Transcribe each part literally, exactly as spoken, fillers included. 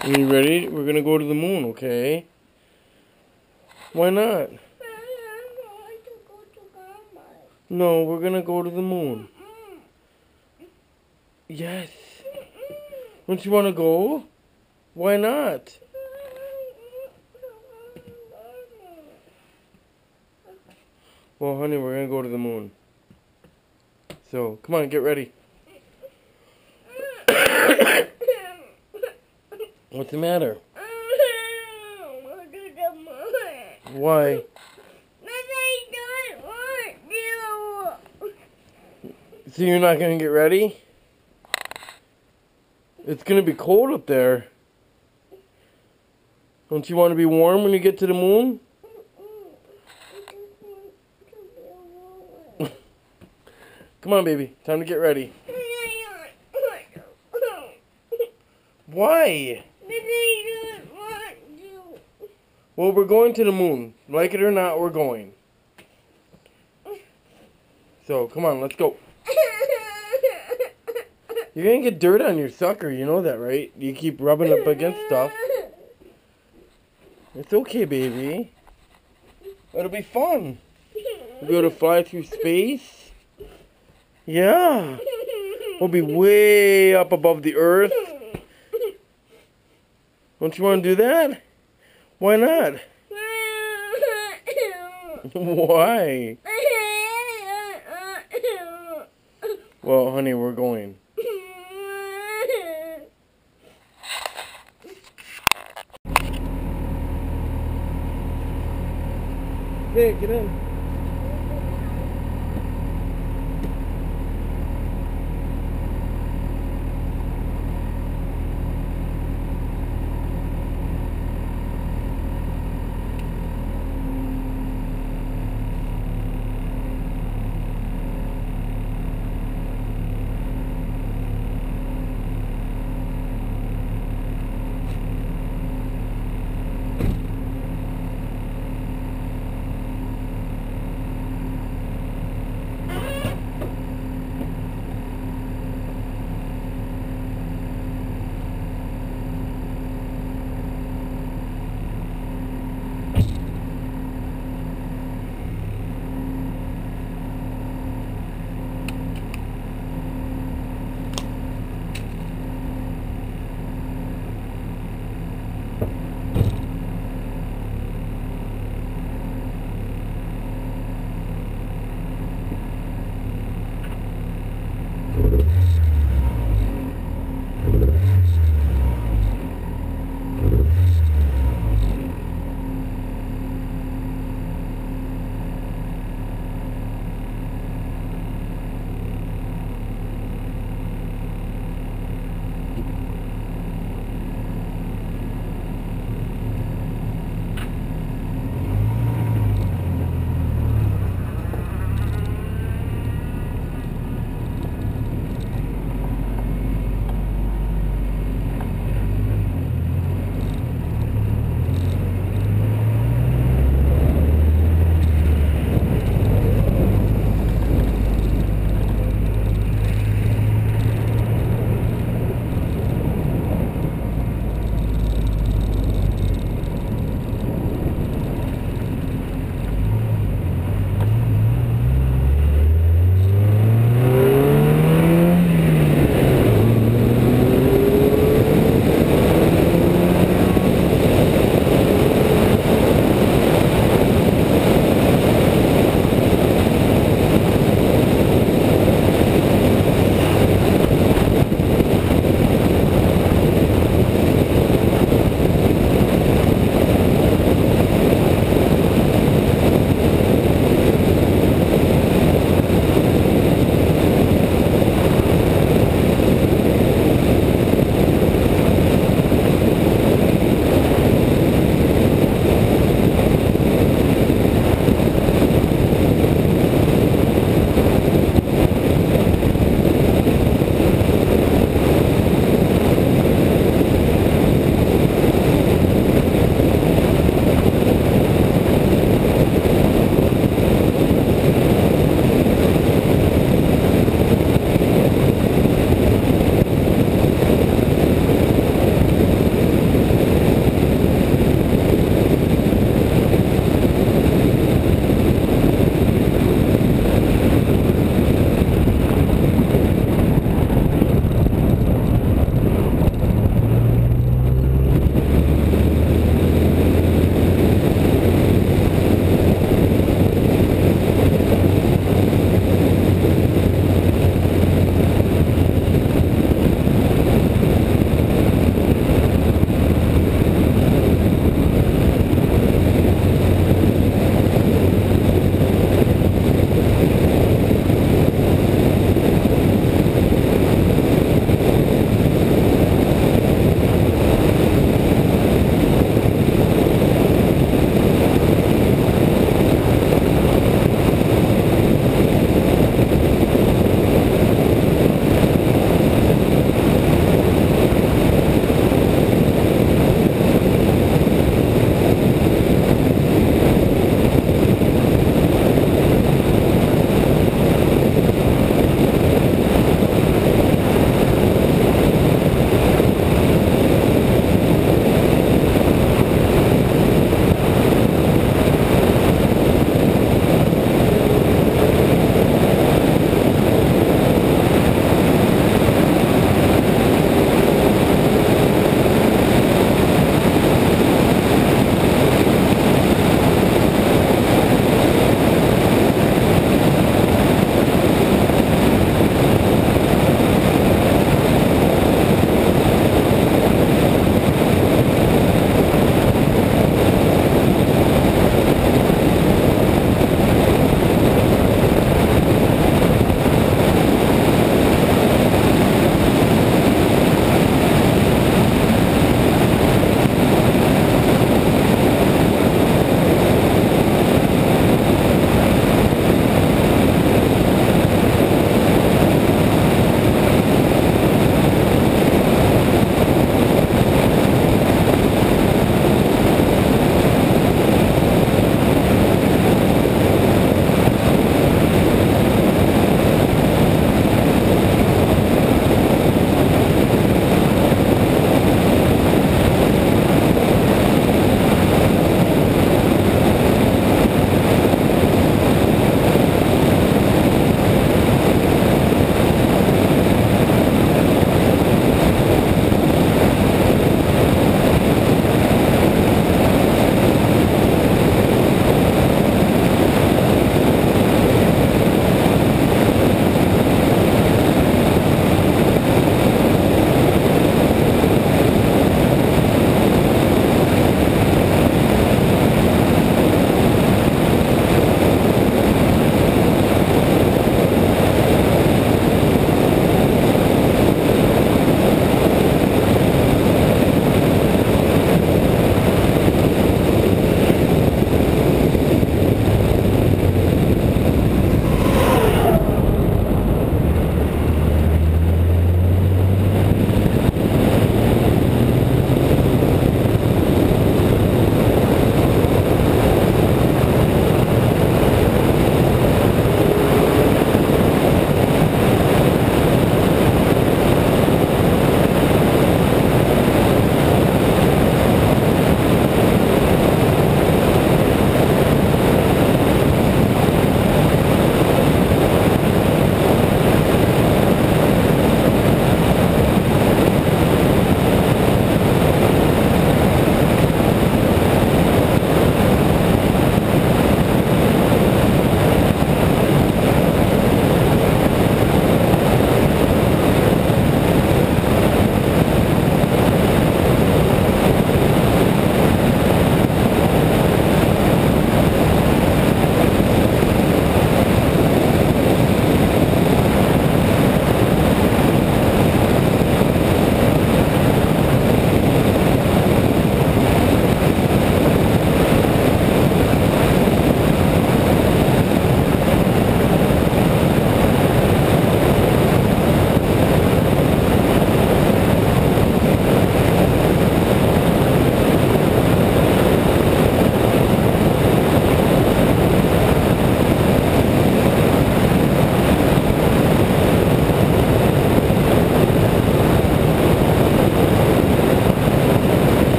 Are you ready? We're gonna go to the moon, okay? Why not? No, we're gonna go to the moon. Yes. Don't you want to go? Why not? Well, honey, we're gonna go to the moon. So, come on, get ready. What's the matter? Why? So you're not gonna get ready? It's gonna be cold up there. Don't you want to be warm when you get to the moon? Come on, baby. Time to get ready. Why? Well, we're going to the moon. Like it or not, we're going. So, come on, let's go. You're gonna get dirt on your sucker, you know that, right? You keep rubbing up against stuff. It's okay, baby. It'll be fun. We'll be able to fly through space. Yeah. We'll be way up above the earth. Don't you want to do that? Why not? Why? Well, honey, we're going. Hey, get in.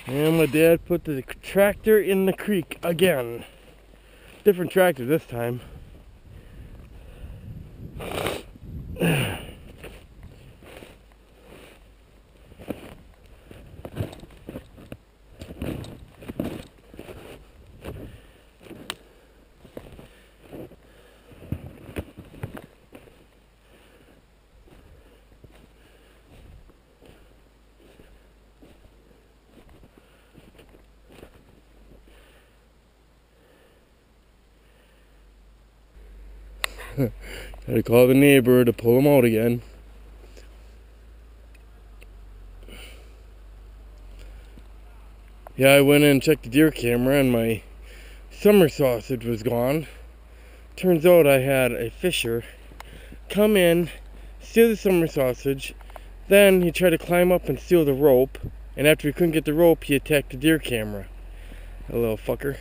And my dad put the tractor in the creek again. Different tractor this time. Gotta call the neighbor to pull him out again. Yeah, I went in and checked the deer camera and my summer sausage was gone. Turns out I had a fisher come in, steal the summer sausage, then he tried to climb up and steal the rope, and after he couldn't get the rope, he attacked the deer camera. A little fucker.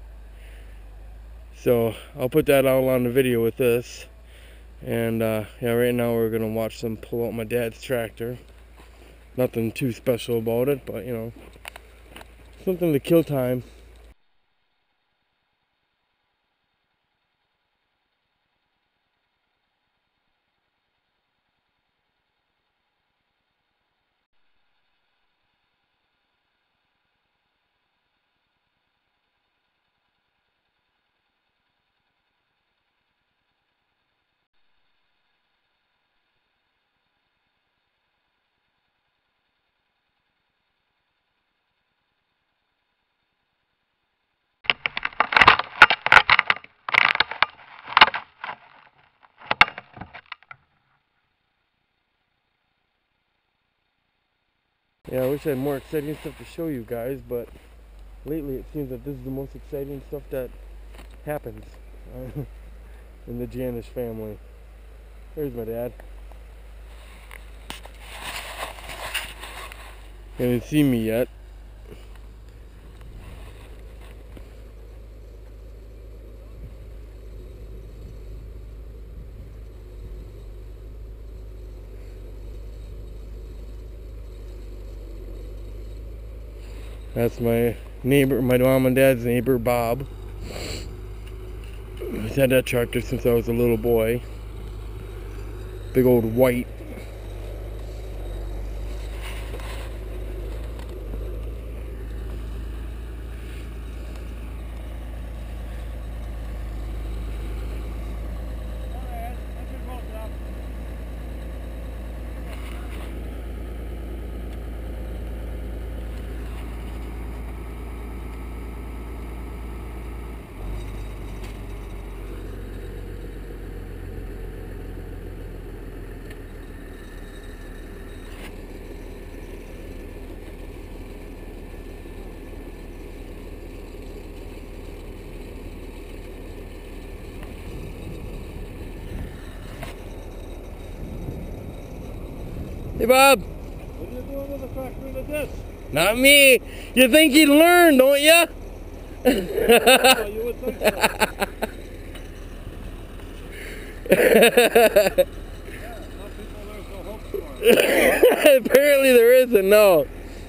So I'll put that all on the video with this. And uh, yeah, right now we're gonna watch them pull out my dad's tractor. Nothing too special about it, but you know, something to kill time. Yeah, I wish I had more exciting stuff to show you guys, but lately it seems that this is the most exciting stuff that happens uh, in the Janish family. There's my dad. He hasn't seen me yet. That's my neighbor, my mom and dad's neighbor, Bob. He's had that tractor since I was a little boy. Big old white. Hey Bob! What are you doing with a tractor like this? Not me! You think he'd learn, don't ya? Oh, you would think so. Yeah, some people are so hoped for. Apparently there isn't, no.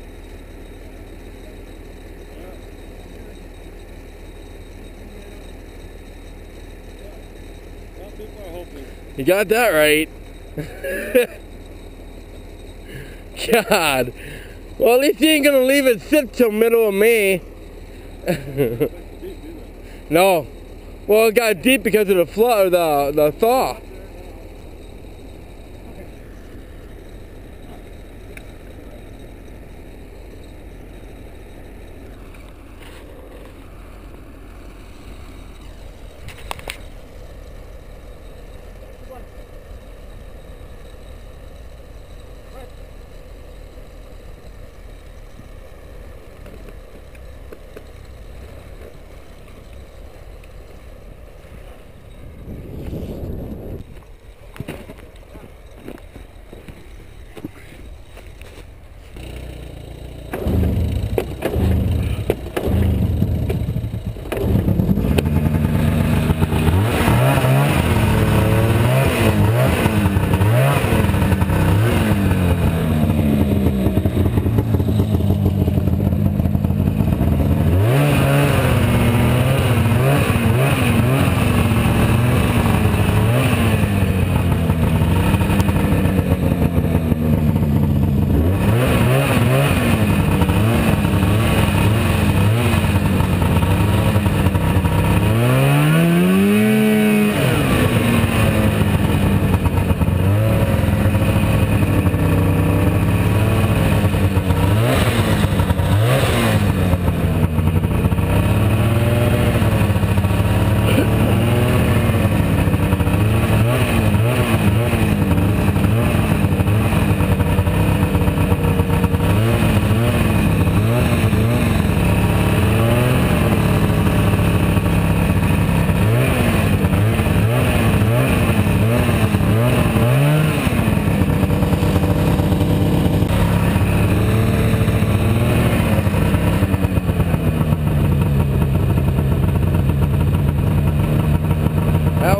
Some people are hoping. You got that right. God. Well, at least he ain't gonna leave it sit till middle of May. No. Well, it got deep because of the flood, the the thaw.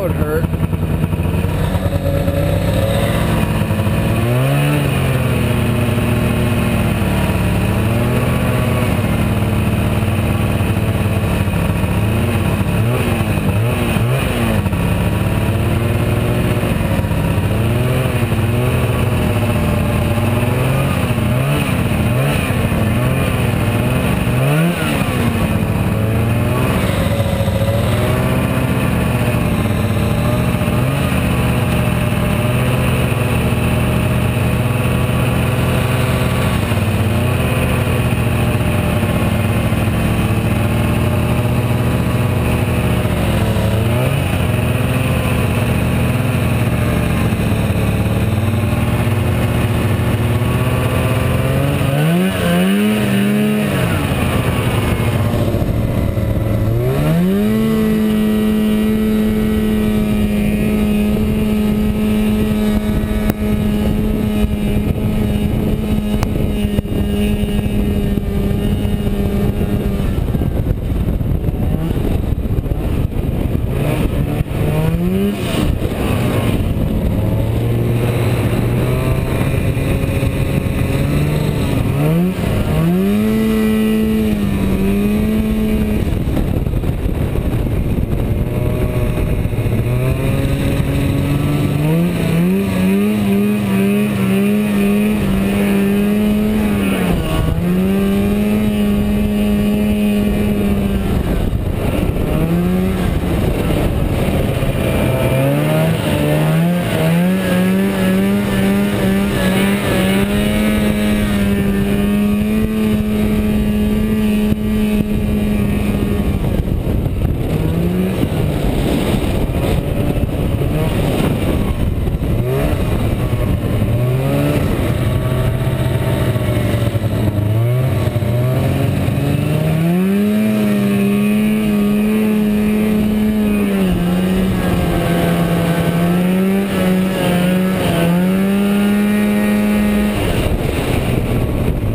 would hurt.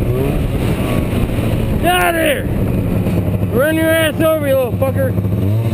Run your ass over, you little fucker.